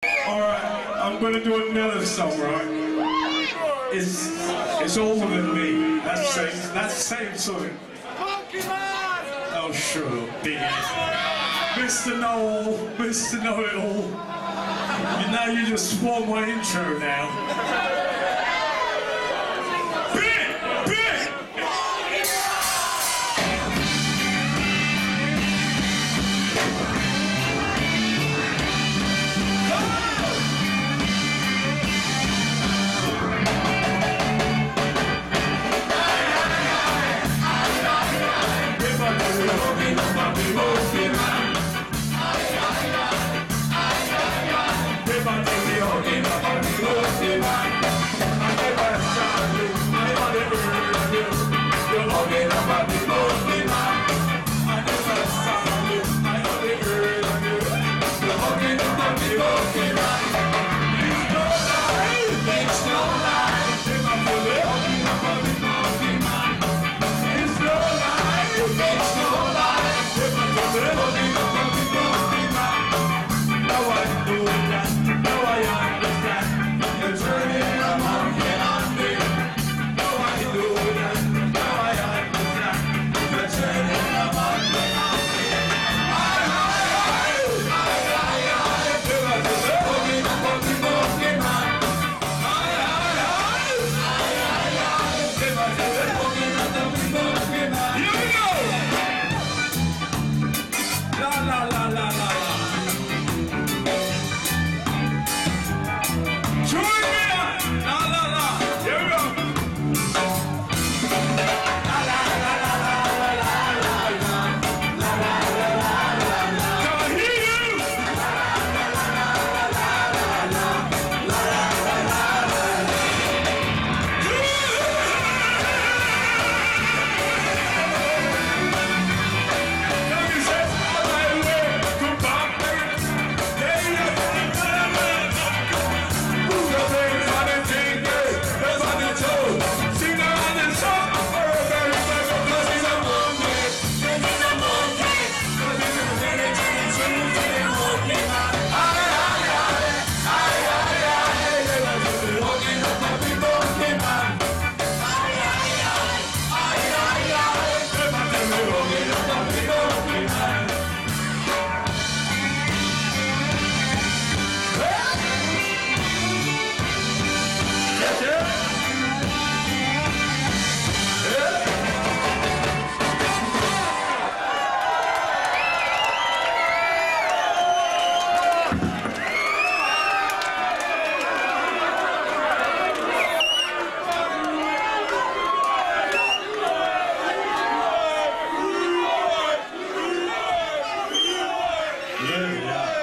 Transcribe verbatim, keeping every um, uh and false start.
Alright, I'm gonna do another song, right? It's it's older than me. That's the same that's the same song. Oh shut up, bitch. Mister Noel, Mister Know-It-All. You know you just spoiled my intro now. Yeah, yeah.